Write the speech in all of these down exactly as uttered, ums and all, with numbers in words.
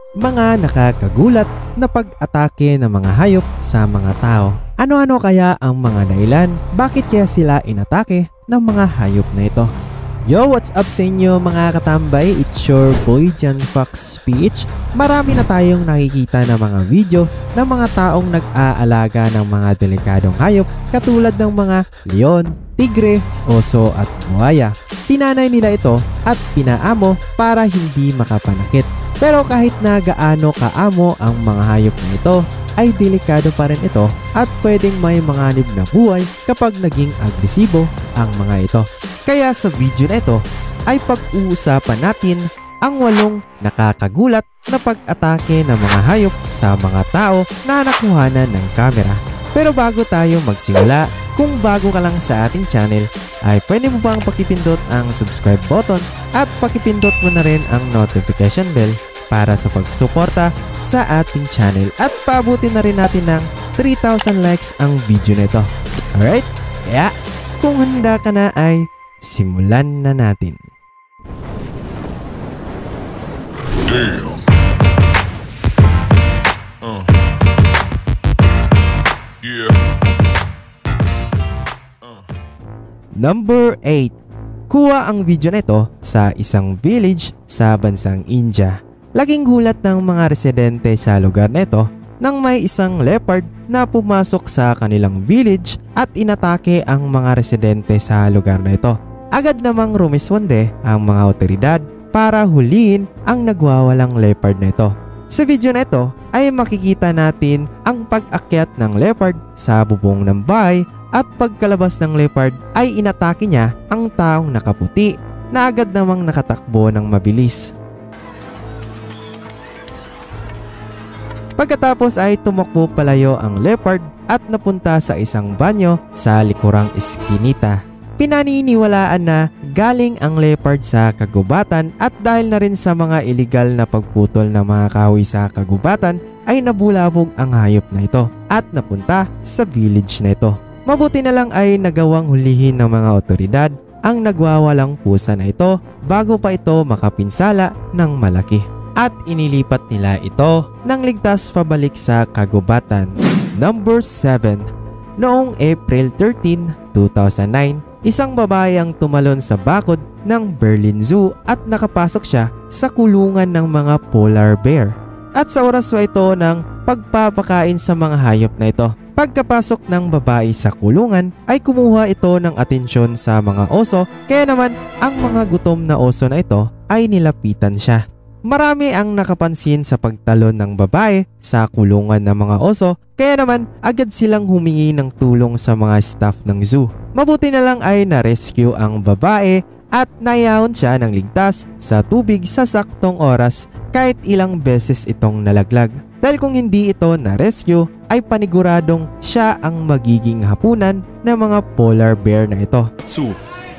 Mga nakakagulat na pag-atake ng mga hayop sa mga tao. Ano-ano kaya ang mga dahilan? Bakit kaya sila inatake ng mga hayop na ito? Yo, what's up sa inyo mga katambay? It's your boy johnfoxph. Marami na tayong nakikita na mga video ng mga taong nag-aalaga ng mga delikadong hayop katulad ng mga leon, tigre, oso at buhaya. Sinanay nila ito at pinaamo para hindi makapanakit. Pero kahit na gaano kaamo ang mga hayop na ito, ay delikado pa rin ito at pwedeng may manganib na buhay kapag naging agresibo ang mga ito. Kaya sa video na ito ay pag-uusapan natin ang walong nakakagulat na pag-atake ng mga hayop sa mga tao na nakuhanan ng kamera. Pero bago tayo magsimula, kung bago ka lang sa ating channel, ay pwede mo bang pakipindot ang subscribe button at pakipindot mo na rin ang notification bell para sa pagsuporta sa ating channel at paabutin na rin natin ng three thousand likes ang video na ito. Alright? Kaya kung handa ka na ay simulan na natin. Damn. Uh. Yeah. Uh. Number eight. Kuha ang video na ito sa isang village sa bansang India. Laking gulat ng mga residente sa lugar na ito nang may isang leopard na pumasok sa kanilang village at inatake ang mga residente sa lugar na ito. Agad namang rumisponde ang mga otoridad para huliin ang nagwawalang leopard na ito. Sa video na ito ay makikita natin ang pag-akyat ng leopard sa bubong ng bahay at pagkalabas ng leopard ay inatake niya ang taong nakaputi na agad namang nakatakbo ng mabilis. Pagkatapos ay tumakbo palayo ang leopard at napunta sa isang banyo sa likurang eskinita. Pinaniniwalaan na galing ang leopard sa kagubatan at dahil na rin sa mga iligal na pagputol ng mga kahoy sa kagubatan ay nabulabog ang hayop na ito at napunta sa village na ito. Mabuti na lang ay nagawang hulihin ng mga otoridad ang nagwawalang pusa na ito bago pa ito makapinsala ng malaki. At inilipat nila ito nang ligtas pabalik sa kagubatan. Number seven. Noong April thirteenth, two thousand nine, isang babae ang tumalon sa bakod ng Berlin Zoo at nakapasok siya sa kulungan ng mga polar bear. At sa oras pa ito ng pagpapakain sa mga hayop na ito. Pagkapasok ng babae sa kulungan ay kumuha ito ng atensyon sa mga oso, kaya naman ang mga gutom na oso na ito ay nilapitan siya. Marami ang nakapansin sa pagtalon ng babae sa kulungan ng mga oso, kaya naman agad silang humingi ng tulong sa mga staff ng zoo. Mabuti na lang ay na-rescue ang babae at nayaon siya ng ligtas sa tubig sa saktong oras kahit ilang beses itong nalaglag. Dahil kung hindi ito na-rescue ay paniguradong siya ang magiging hapunan ng mga polar bear na ito. Zoo.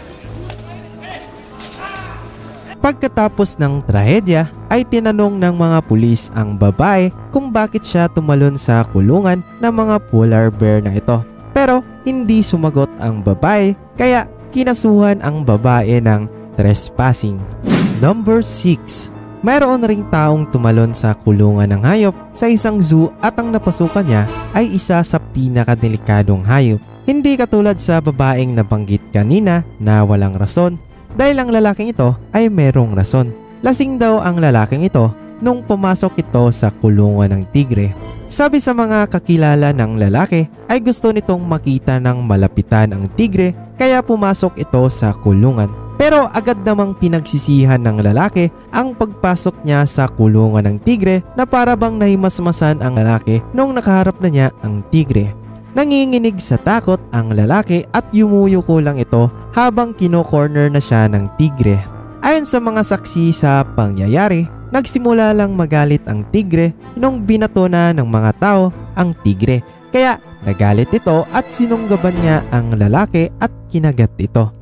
Pagkatapos ng trahedya ay tinanong ng mga pulis ang babae kung bakit siya tumalon sa kulungan ng mga polar bear na ito. Pero hindi sumagot ang babae kaya kinasuhan ang babae ng trespassing. Number six. Mayroon ring taong tumalon sa kulungan ng hayop sa isang zoo at ang napasukan niya ay isa sa pinakadelikadong hayop. Hindi katulad sa babaeng nabanggit kanina na walang rason. Dahil ang lalaking ito ay merong rason. Lasing daw ang lalaking ito nung pumasok ito sa kulungan ng tigre. Sabi sa mga kakilala ng lalaki ay gusto nitong makita ng malapitan ang tigre kaya pumasok ito sa kulungan. Pero agad namang pinagsisihan ng lalaki ang pagpasok niya sa kulungan ng tigre na para bang nahimasmasan ang lalaki nung nakaharap na niya ang tigre. Nanginginig sa takot ang lalaki at yumuyuko lang ito habang kino-corner na siya ng tigre. Ayon sa mga saksi sa pangyayari, nagsimula lang magalit ang tigre nung binato na ng mga tao ang tigre. Kaya nagalit ito at sinunggaban niya ang lalaki at kinagat ito.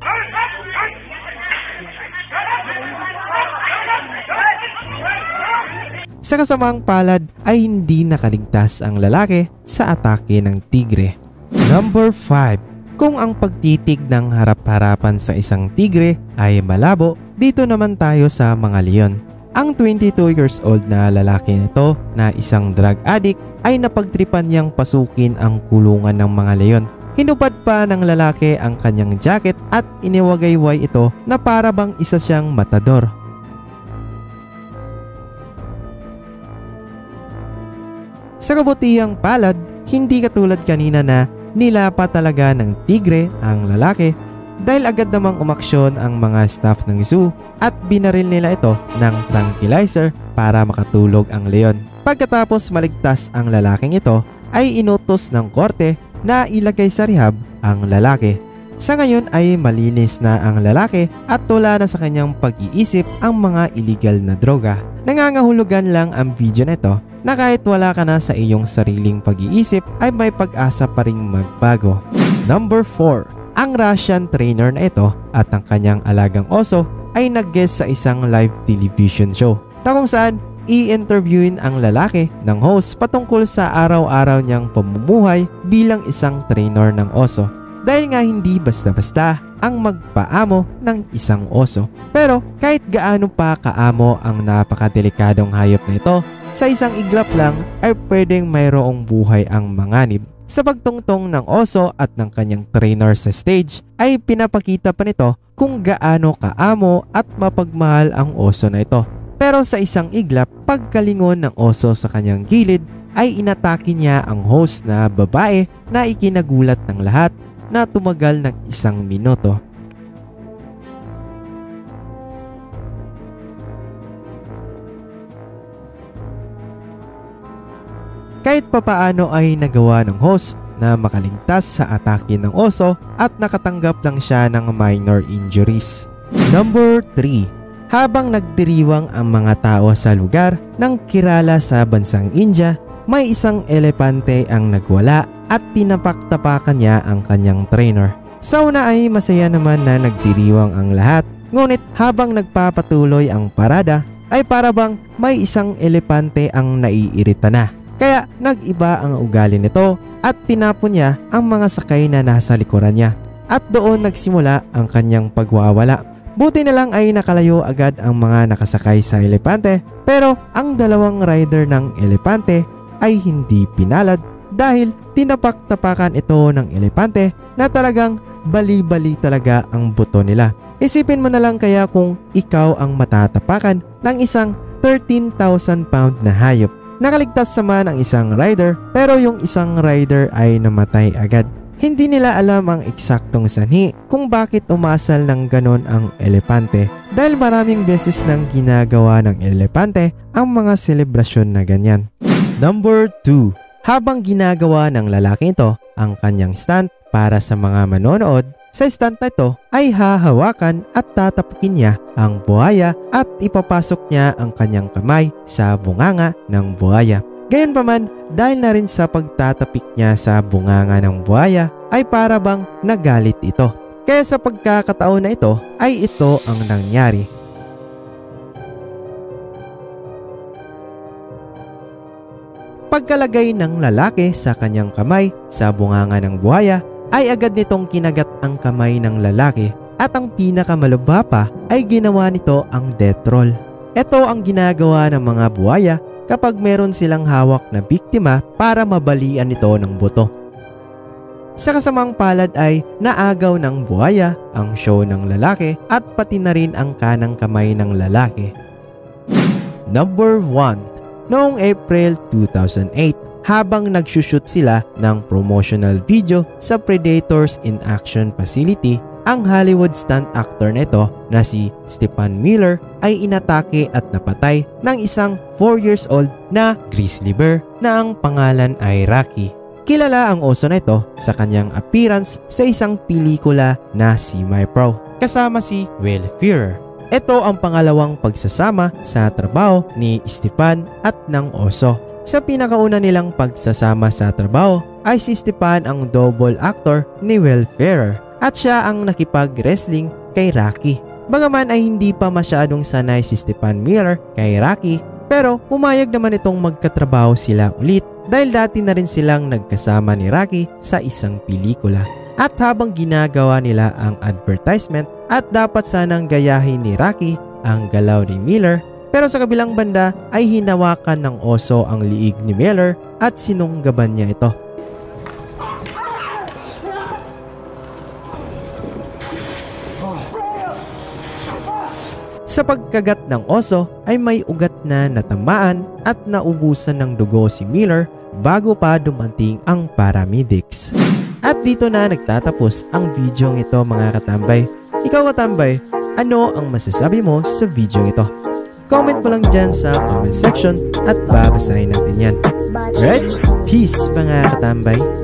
Sa kasamang palad ay hindi nakaligtas ang lalaki sa atake ng tigre. Number five. Kung ang pagtitig ng harap-harapan sa isang tigre ay malabo, dito naman tayo sa mga leon. Ang twenty-two years old na lalaki nito na isang drug addict ay napagtripan niyang pasukin ang kulungan ng mga leon. Hinubad pa ng lalaki ang kanyang jacket at iniwagayway ito na para bang isa siyang matador. Sa kabutihang palad, hindi katulad kanina na nilapa talaga ng tigre ang lalaki dahil agad namang umaksyon ang mga staff ng zoo at binaril nila ito ng tranquilizer para makatulog ang leon. Pagkatapos maligtas ang lalaking ito ay inutos ng korte na ilagay sa rehab ang lalaki. Sa ngayon ay malinis na ang lalaki at wala na sa kanyang pag-iisip ang mga illegal na droga. Nangangahulugan lang ang video na ito na kahit wala ka na sa iyong sariling pag-iisip ay may pag-asa pa ring magbago. Number four. Ang Russian trainer na ito at ang kanyang alagang oso ay nag-guest sa isang live television show na kung saan i-interviewin ang lalaki ng host patungkol sa araw-araw niyang pamumuhay bilang isang trainer ng oso. Dahil nga hindi basta-basta ang magpaamo ng isang oso. Pero kahit gaano pa kaamo ang napakadelikadong hayop na ito, sa isang iglap lang ay pwedeng mayroong buhay ang manganib. Sa pagtungtong ng oso at ng kanyang trainer sa stage ay pinapakita pa nito kung gaano kaamo at mapagmahal ang oso na ito. Pero sa isang iglap, pagkalingon ng oso sa kanyang gilid ay inatake niya ang host na babae na ikinagulat ng lahat na tumagal ng isang minuto. Kahit papaano ay nagawa ng host na makaligtas sa atake ng oso at nakatanggap lang siya ng minor injuries. Number three. Habang nagdiriwang ang mga tao sa lugar ng Kerala sa bansang India, may isang elepante ang nagwala at tinapaktapakan niya ang kanyang trainer. Sa una ay masaya naman na nagdiriwang ang lahat, ngunit habang nagpapatuloy ang parada ay para bang may isang elepante ang naiirita na. Kaya nag-iba ang ugali nito at tinapon niya ang mga sakay na nasa likuran niya at doon nagsimula ang kanyang pagwawala. Buti na lang ay nakalayo agad ang mga nakasakay sa elepante pero ang dalawang rider ng elepante ay hindi pinalad dahil tinapak-tapakan ito ng elepante na talagang bali-bali talaga ang buto nila. Isipin mo na lang kaya kung ikaw ang matatapakan ng isang thirteen thousand pound na hayop. Nakaligtas naman ang isang rider pero yung isang rider ay namatay agad. Hindi nila alam ang eksaktong sanhi kung bakit umasal ng ganon ang elepante dahil maraming beses nang ginagawa ng elepante ang mga selebrasyon na ganyan. Number two. Habang ginagawa ng lalaki ito ang kanyang stunt para sa mga manonood, sa stunt na ito ay hahawakan at tatapukin niya ang buhaya at ipapasok niya ang kanyang kamay sa bunganga ng buhaya. Gayunpaman, dahil na rin sa pagtatapik niya sa bunganga ng buhaya ay para bang nagalit ito. Kaya sa pagkakataon na ito ay ito ang nangyari. Pagkalagay ng lalaki sa kanyang kamay sa bunganga ng buhaya ay agad nitong kinagat ang kamay ng lalaki at ang pinakamalubha pa ay ginawa nito ang death roll. Ito ang ginagawa ng mga buhaya kapag meron silang hawak na biktima para mabalian ito ng buto. Sa kasamang palad ay naagaw ng buhaya ang show ng lalaki at pati na rin ang kanang kamay ng lalaki. Number one. Noong April two thousand eight, habang nagsushoot sila ng promotional video sa Predators in Action Facility, ang Hollywood stunt actor nito na si Stephen Miller ay inatake at napatay ng isang four years old na grizzly bear na ang pangalan ay Rocky. Kilala ang oso na ito sa kanyang appearance sa isang pelikula na Semi-Pro kasama si Will Ferrell. Ito ang pangalawang pagsasama sa trabaho ni Stephen at ng oso. Sa pinakauna nilang pagsasama sa trabaho ay si Stephen ang double actor ni Will Ferrell at siya ang nakipag-wrestling kay Rocky. Bagaman ay hindi pa masyadong sanay si Stephen Miller kay Rocky pero pumayag naman itong magkatrabaho sila ulit dahil dati na rin silang nagkasama ni Rocky sa isang pelikula. At habang ginagawa nila ang advertisement at dapat sanang gayahin ni Rocky ang galaw ni Miller Pero sa kabilang banda ay hinawakan ng oso ang liig ni Miller at sinunggaban niya ito. Sa pagkagat ng oso ay may ugat na natamaan at naubusan ng dugo si Miller bago pa dumating ang paramedics. At dito na nagtatapos ang video ito mga katambay. Ikaw katambay, ano ang masasabi mo sa video ito? Comment mo lang dyan sa comment section at babasahin natin yan. Alright? Peace mga katambay!